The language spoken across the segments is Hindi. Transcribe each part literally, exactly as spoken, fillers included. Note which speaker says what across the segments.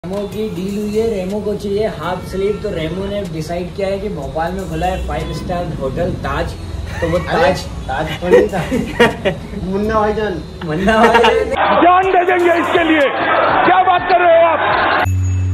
Speaker 1: रेमो की डील हुई है। रेमो को चाहिए हाफ स्लीव, तो रेमो ने डिसाइड किया है कि भोपाल में खुला है फाइव स्टार होटल ताज, तो वो ताज ताज थोड़ी था मुन्ना भाईजान मुन्ना भाईजान
Speaker 2: जान दे देंगे इसके लिए। क्या बात कर रहे हो आप?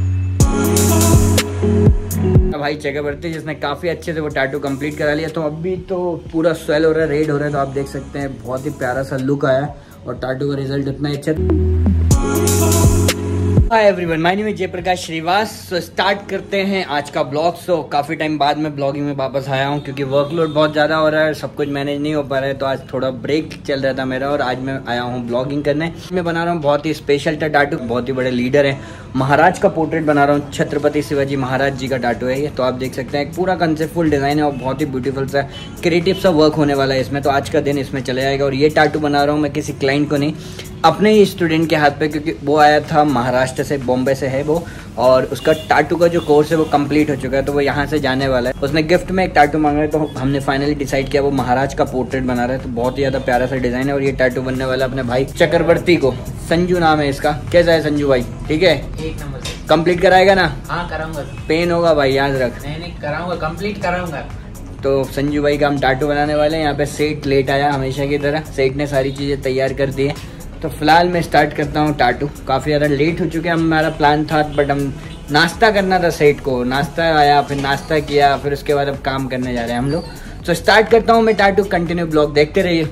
Speaker 1: भाई चक्रवर्ती जिसने काफी अच्छे से वो टैटू कंप्लीट करा लिया, तो अभी तो पूरा स्वेल हो रहा है, रेड हो रहा है, तो आप देख सकते हैं बहुत ही प्यारा सा लुक आया और टैटू का रिजल्ट इतना अच्छा। Hi everyone, my name is Jayprakash Shrivas. So start करते हैं आज का ब्लॉग। सो काफ़ी टाइम बाद मैं ब्लॉगिंग में वापस आया हूँ क्योंकि वर्कलोड बहुत ज़्यादा हो रहा है, सब कुछ मैनेज नहीं हो पा रहा है, तो आज थोड़ा ब्रेक चल रहा था मेरा और आज मैं आया हूँ ब्लॉगिंग करने। मैं बना रहा हूँ बहुत ही स्पेशल टैटू, बहुत ही बड़े लीडर है, महाराज का पोर्ट्रेट बना रहा हूँ, छत्रपति शिवाजी महाराज जी का टैटू है ये। तो आप देख सकते हैं पूरा कंसेप्टफुल डिज़ाइन है और बहुत ही ब्यूटीफुल सा क्रिएटिव सा वर्क होने वाला है इसमें। तो आज का दिन इसमें चले जाएगा और ये टैटू बना रहा हूँ मैं किसी क्लाइंट को नहीं, अपने ही स्टूडेंट के हाथ पे, क्योंकि वो आया था महाराष्ट्र से, बॉम्बे से है वो, और उसका टैटू का जो कोर्स है वो कंप्लीट हो चुका है, तो वो यहाँ से जाने वाला है। उसने गिफ्ट में एक टैटू मांगा है, तो हमने फाइनली डिसाइड किया वो महाराज का पोर्ट्रेट बना रहा है। तो बहुत ही ज़्यादा प्यारा सा डिज़ाइन है और ये टैटू बनने वाला अपने भाई चक्रवर्ती को। संजू नाम है इसका। कैसा है संजू भाई? ठीक है,
Speaker 3: एक नंबर से।
Speaker 1: कंप्लीट कराएगा ना?
Speaker 3: हाँ कराऊंगा।
Speaker 1: पेन होगा भाई, याद रख।
Speaker 3: नहीं नहीं कराऊंगा, कंप्लीट कराऊंगा।
Speaker 1: तो संजू भाई का हम टैटू बनाने वाले हैं। यहाँ पे सेठ लेट आया हमेशा की तरह, सेठ ने सारी चीज़ें तैयार कर दी है। तो फिलहाल मैं स्टार्ट करता हूँ टैटू। काफ़ी ज़्यादा लेट हो चुके हैं, हमारा प्लान था बट हम नाश्ता करना था सेठ को, नाश्ता आया, फिर नाश्ता किया, फिर उसके बाद अब काम करने जा रहे हैं हम लोग। तो स्टार्ट करता हूँ मैं टैटू, कंटिन्यू ब्लॉग देखते रहिए।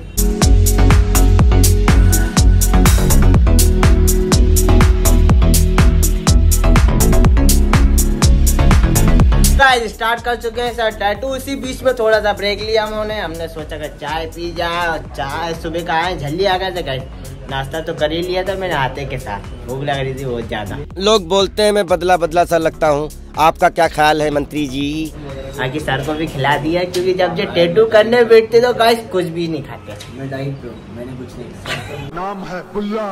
Speaker 3: स्टार्ट कर चुके हैं सर टैटू। इसी बीच में थोड़ा सा ब्रेक लिया हमने हमने सोचा कि चाय पी जाए, और चाय सुबह का आए, झल्ली आ गए थे, नाश्ता तो कर ही लिया था मैंने आते के साथ, भूख लग रही थी बहुत ज्यादा।
Speaker 4: लोग बोलते हैं मैं बदला बदला सा लगता हूँ, आपका क्या ख्याल है मंत्री जी?
Speaker 3: आगे सर को भी खिला दिया, क्योंकि जब जो टैटू करने बैठते तो गाइस कुछ भी नहीं खाते।
Speaker 1: मैं डाइट पे हूं, मैंने कुछ नहीं।
Speaker 2: नाम है बुल्ला,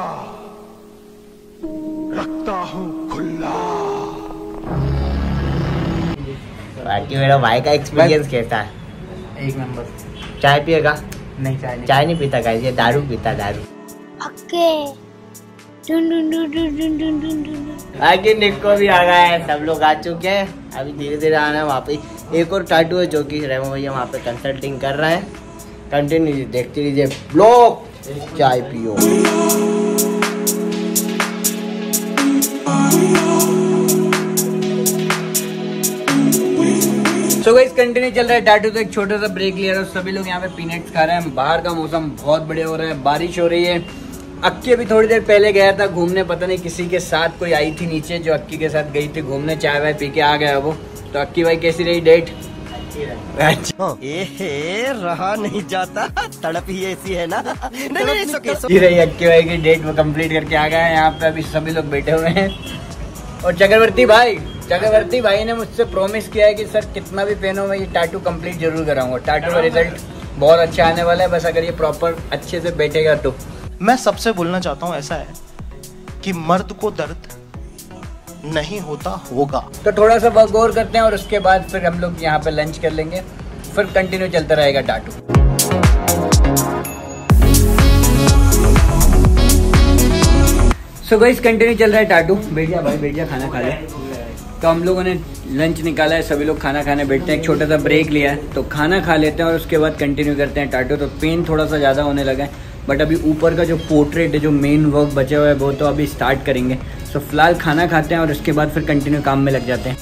Speaker 2: रखता हूँ खुल्ला।
Speaker 3: बाकी मेरा भाई का एक्सपीरियंस कैसा है?
Speaker 1: एक नंबर।
Speaker 3: चाय पिएगा?
Speaker 1: नहीं, चाय नहीं।
Speaker 3: चाय नहीं पीता गाइस, ये दारू पीता, दारू।
Speaker 5: ओके। डुन डुन डुन डुन डुन डुन डुन डुन।
Speaker 3: आगे निको भी आ गया है, सब लोग आ चुके हैं, अभी धीरे धीरे आना है। वहाँ पे एक और टैटू है जो कि रेमो भैया वहाँ पे कंसल्टिंग कर रहे हैं। कंटिन्यू देखते लीजिए ब्लॉग, चाय पियो।
Speaker 1: सो गाइस कंटिन्यू चल रहा है टैटू। तो एक छोटा सा ब्रेक लिया था, सभी लोग यहाँ पे पीनट्स खा रहे हैं। बाहर का मौसम बहुत बढ़िया हो रहा है, बारिश हो रही है। अक्की अभी थोड़ी देर पहले गया था घूमने, पता नहीं किसी के साथ, कोई आई थी नीचे जो अक्की के साथ गई थी घूमने, चाय वाय पी के आ गया वो। तो अक्की भाई कैसी रही डेट?
Speaker 4: ए रहा नहीं जाता, तड़प ही ऐसी है ना। नहीं नहीं
Speaker 1: कैसी रही अक्की भाई की डेट? वो कंप्लीट करके आ गए हैं। यहाँ पे अभी सभी लोग बैठे हुए हैं और चक्रवर्ती भाई चक्रवर्ती भाई ने मुझसे प्रॉमिस किया है कि सर कितना भी पेन हो मैं ये टैटू कंप्लीट जरूर कराऊंगा। टैटू का रिजल्ट बहुत अच्छा आने वाला है, बस अगर ये प्रॉपर अच्छे से बैठेगा तो।
Speaker 6: मैं सबसे बोलना चाहता हूँ ऐसा है कि मर्द को दर्द नहीं होता होगा।
Speaker 1: तो थोड़ा सा वर्क और करते हैं और उसके बाद फिर हम लोग यहाँ पे लंच कर लेंगे, फिर कंटिन्यू चलता रहेगा टैटू। सो गाइस कंटिन्यू चल रहा है टैटू। बैठ जा भाई, बैठ जा, खाना खा ले। तो हम लोगों ने लंच निकाला है, सभी लोग खाना खाने बैठते हैं। एक छोटा सा ब्रेक लिया है, तो खाना खा लेते हैं और उसके बाद कंटिन्यू करते हैं टैटू। तो पेन थोड़ा सा ज़्यादा होने लगा है, बट अभी ऊपर का जो पोर्ट्रेट है, जो मेन वर्क बचा हुआ है, वो तो अभी स्टार्ट करेंगे। सो फिलहाल खाना खाते हैं और उसके बाद फिर कंटिन्यू काम में लग जाते हैं।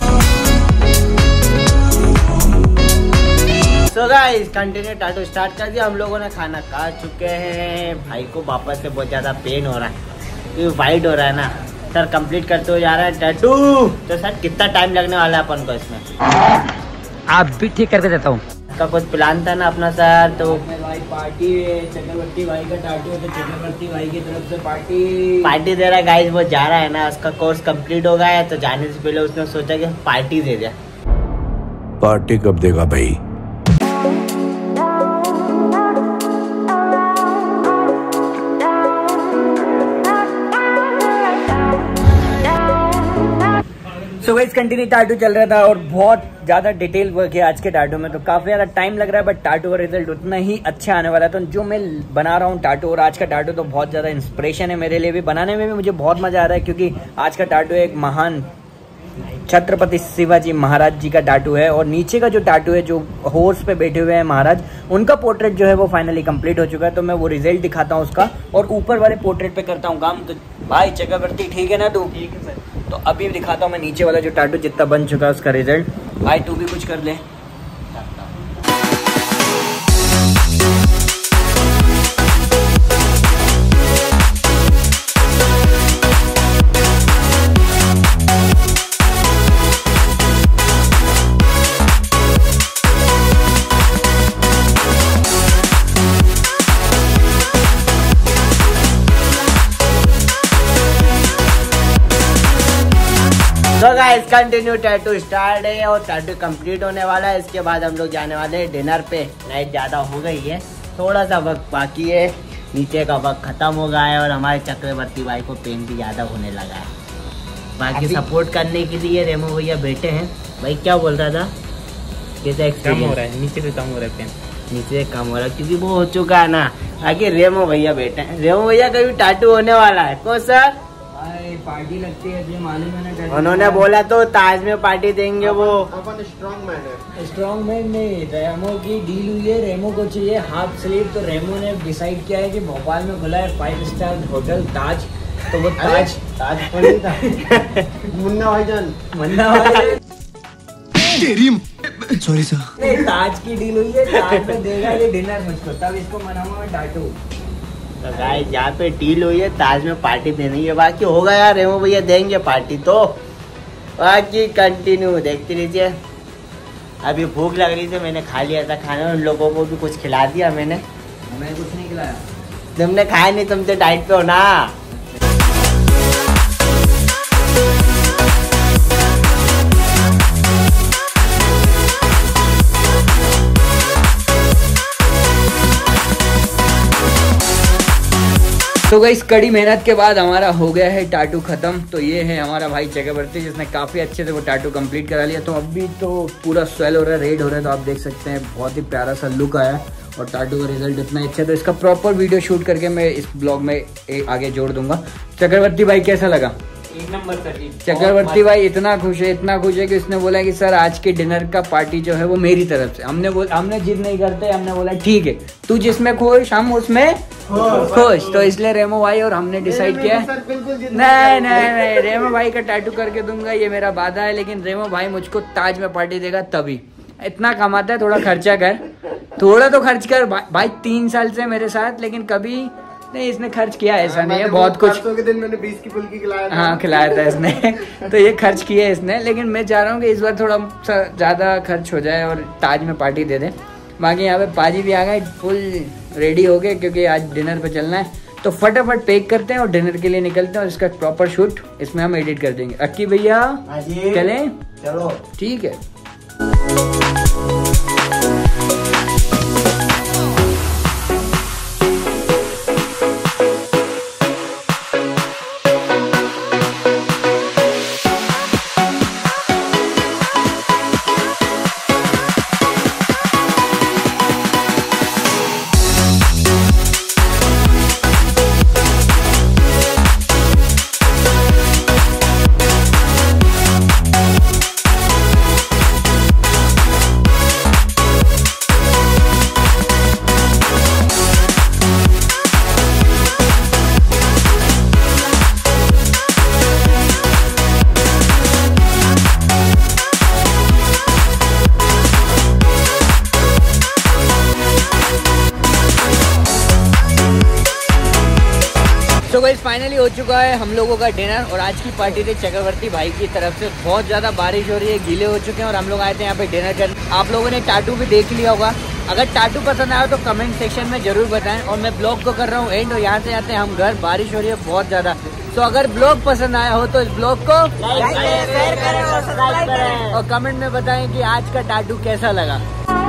Speaker 3: So guys continue tattoo start कर दिया। हम लोगों ने खाना खा चुके हैं। भाई को वापस से बहुत ज़्यादा पेन हो रहा है क्योंकि वाइड हो रहा है ना। सर कंप्लीट करते हो जा रहा है टैटू, तो सर कितना टाइम लगने वाला है अपन को इसमें?
Speaker 1: आप भी ठीक करके देता हूँ।
Speaker 3: का कुछ प्लान था ना अपना सर, तो
Speaker 1: भाई पार्टी है, चक्रवर्ती भाई का टैटू है तो चक्रवर्ती भाई की तरफ से पार्टी
Speaker 3: पार्टी दे रहा है गाइस। वो जा रहा है ना, उसका कोर्स कंप्लीट हो गया है, तो जाने से पहले उसने सोचा कि पार्टी दे दे।
Speaker 2: पार्टी कब देगा भाई?
Speaker 1: सो गाइस कंटिन्यू टाटू चल रहा था और बहुत ज्यादा डिटेल वर्क है आज के टाटू में, तो काफी ज्यादा टाइम लग रहा है, बट टाटू का रिजल्ट उतना ही अच्छा आने वाला है। तो जो मैं बना रहा हूँ टाटू, और आज का टाटू तो बहुत ज्यादा इंस्पिरेशन है मेरे लिए भी, बनाने में भी मुझे बहुत मजा आ रहा है, क्योंकि आज का टाटू एक महान छत्रपति शिवाजी महाराज जी का टाटू है। और नीचे का जो टाटू है, जो हॉर्स पे बैठे हुए हैं महाराज, उनका पोर्ट्रेट जो है वो फाइनली कंप्लीट हो चुका है। तो मैं वो रिजल्ट दिखाता हूँ उसका, और ऊपर वाले पोर्ट्रेट पे करता हूँ काम। तो भाई चक्रवर्ती ठीक है ना तू? ठीक है सर। तो अभी दिखाता हूँ मैं नीचे वाला जो टाटू जितना बन चुका है उसका रिजल्ट। भाई तू भी कुछ कर ले।
Speaker 3: तो गाइस कंटिन्यू टैटू स्टार्ट है और टैटू कंप्लीट होने वाला है। इसके बाद हम लोग जाने वाले हैं डिनर पे। नाइट ज़्यादा हो गई है, थोड़ा सा वक्त बाकी है, नीचे का वक्त खत्म हो गया है और हमारे चक्रवर्ती भाई को पेन भी ज़्यादा होने लगा है। बाकी सपोर्ट करने के लिए रेमो भैया बैठे हैं। भाई क्या बोल रहा था? कैसा एक्सपीरियंस हो रहा है? नीचे से कम हो रहा है पेन, नीचे से कम हो रहा है क्योंकि वो हो चुका है ना। बाकी रेमो भैया बैठे हैं। रेमो भैया का भी टैटू होने वाला है। कौन सर?
Speaker 1: पार्टी लगती है जो मालूम है ना।
Speaker 3: उन्होंने बोला तो ताज में पार्टी देंगे। वो
Speaker 1: स्ट्रॉन्ग मैन है। स्ट्रॉन्ग मैन नहीं, रेमो की डील हुई है। रेमो को चाहिए हाफ स्लीव, तो रेमो ने डिसाइड किया है कि भोपाल में खुला है फाइव स्टार होटल ताज, तो वो ताज ताज था। मुन्ना भाईजान मुन्ना भाईजान सॉरी सर, ताज की डील हुई है। ताज में देगा ये डिनर मुझको, तब इसको मनाऊंगा मैं टाटू।
Speaker 3: तो गाइस यहाँ पे डील हुई है, ताज में पार्टी देनी है। बाकी होगा यार, रेमो भैया देंगे पार्टी। तो बाकी कंटिन्यू देखते रहिए। अभी भूख लग रही थी, मैंने खा लिया था खाना, उन लोगों को भी कुछ खिला दिया मैंने।
Speaker 1: मैं कुछ नहीं खिलाया।
Speaker 3: तुमने खाया नहीं, तुम तो डाइट पे हो ना।
Speaker 1: तो गाइस कड़ी मेहनत के बाद हमारा हो गया है टाटू खत्म। तो ये है हमारा भाई चक्रवर्ती, जिसने काफ़ी अच्छे से वो टाटू कंप्लीट करा लिया। तो अभी तो पूरा स्वेल हो रहा है, रेड हो रहा है। तो आप देख सकते हैं बहुत ही प्यारा सा लुक आया और टाटू का रिजल्ट इतना अच्छा है। तो इसका प्रॉपर वीडियो शूट करके मैं इस ब्लॉग में आगे जोड़ दूंगा। चक्रवर्ती भाई कैसा लगा?
Speaker 3: एक नंबर सर।
Speaker 1: चक्रवर्ती भाई इतना खुश है, इतना खुश है कि उसने बोला कि सर आज के डिनर का पार्टी जो है वो मेरी तरफ से। हमने बोल हमने जिद नहीं करते, हमने बोला ठीक है तू जिसमें खुश हम उसमें खुश। तो इसलिए रेमो भाई और हमने डिसाइड किया नहीं नहीं नहीं रेमो भाई का टैटू करके दूंगा, ये मेरा वादा है। लेकिन रेमो भाई मुझको ताज में पार्टी देगा तभी। इतना कमाता है, थोड़ा खर्चा कर, थोड़ा तो खर्च कर भाई। तीन साल से मेरे साथ, लेकिन कभी नहीं इसने खर्च किया, ऐसा नहीं है। बहुत कुछ
Speaker 6: के दिन मैंने बीस की फुल्की खिलाया था।
Speaker 1: हाँ खिलाया था इसने। तो ये खर्च किया है इसने, लेकिन मैं चाह रहा हूँ कि इस बार थोड़ा ज़्यादा खर्च हो जाए और ताज में पार्टी दे दे। बाकी यहाँ पे पाजी भी आ गए, फुल रेडी हो गए, क्योंकि आज डिनर पे चलना है। तो फटाफट पैक करते हैं और डिनर के लिए निकलते हैं, और इसका प्रॉपर शूट इसमें हम एडिट कर देंगे। अक्की भैया चलें?
Speaker 3: चलो
Speaker 1: ठीक है। तो गाइस फाइनली हो चुका है हम लोगों का डिनर, और आज की पार्टी थी चक्रवर्ती भाई की तरफ से। बहुत ज़्यादा बारिश हो रही है, गीले हो चुके हैं, और हम लोग आए थे यहाँ पे डिनर करने। आप लोगों ने टाटू भी देख लिया होगा। अगर टाटू पसंद आया तो कमेंट सेक्शन में जरूर बताएं। और मैं ब्लॉग को कर रहा हूँ एंड, और यहाँ से आते हैं हम घर। बारिश हो रही है बहुत ज़्यादा। तो अगर ब्लॉग पसंद आया हो तो इस ब्लॉग को लाइक करें, शेयर करें और सब्सक्राइब करें, और कमेंट में बताएं कि आज का टाटू कैसा लगा।